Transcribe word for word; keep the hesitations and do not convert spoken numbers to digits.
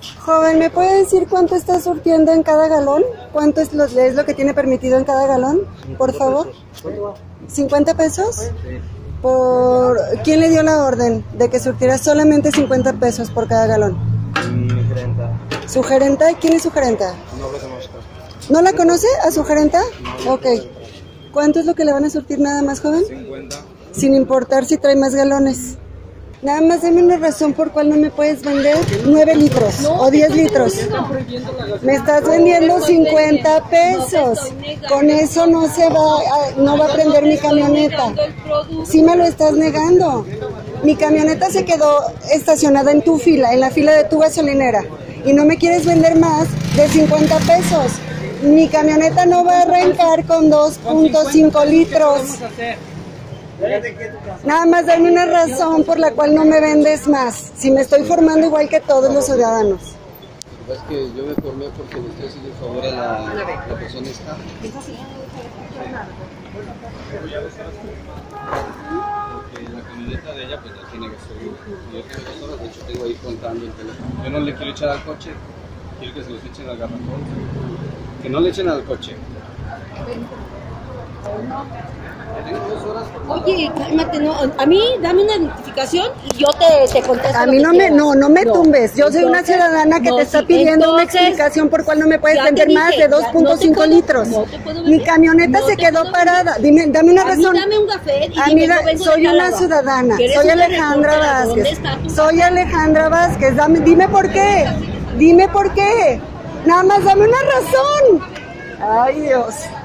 Joven, ¿me puede decir cuánto está surtiendo en cada galón? ¿Cuánto es lo, es lo que tiene permitido en cada galón? Por favor. ¿cincuenta pesos? Sí. Por... ¿Quién le dio la orden de que surtiera solamente cincuenta pesos por cada galón? Mi gerenta. ¿Su gerenta? ¿Quién es su gerenta? No lo conozco. ¿No la conoce a su gerenta? Ok. ¿Cuánto es lo que le van a surtir nada más, joven? cincuenta. Sin importar si trae más galones. Nada más dame una razón por cuál no me puedes vender nueve litros o diez litros. Me estás vendiendo cincuenta pesos. Con eso no se va, a, no va a prender mi camioneta. Sí me lo estás negando. Mi camioneta se quedó estacionada en tu fila, en la fila de tu gasolinera. Y no me quieres vender más de cincuenta pesos. Mi camioneta no va a arrancar con dos punto cinco litros. Nada más dame una razón por la cual no me vendes más, si me estoy formando igual que todos los ciudadanos. Es que yo me formé porque le estoy haciendo favor a la, la persona esta. Porque la camioneta de ella pues ya tiene gasolina. Y yo tengo dos horas, de hecho tengo ahí contando el teléfono. Yo no le quiero echar al coche, quiero que se los echen al garrafón. Que no le echen al coche. Oye, cálmate, no, a mí dame una notificación y yo te, te contesto. A mí no me, no, no me tumbes. Yo soy una ciudadana que no, te está sí, pidiendo una entonces, explicación por cuál no me puedes ya te vender dije, más de dos punto cinco no litros. No te puedo Mi vender, camioneta no se te quedó puedo parada. vender. Dime, dame una A razón. mí dame un café y A dime, mí yo da- vengo soy de una Calagua. ciudadana. ¿Quieres Soy una Alejandra reportera? ¿Dónde Vázquez. está tu Soy café? Alejandra Vázquez. Dame, dime por qué. Dime por qué. Nada más dame una razón. Ay, Dios.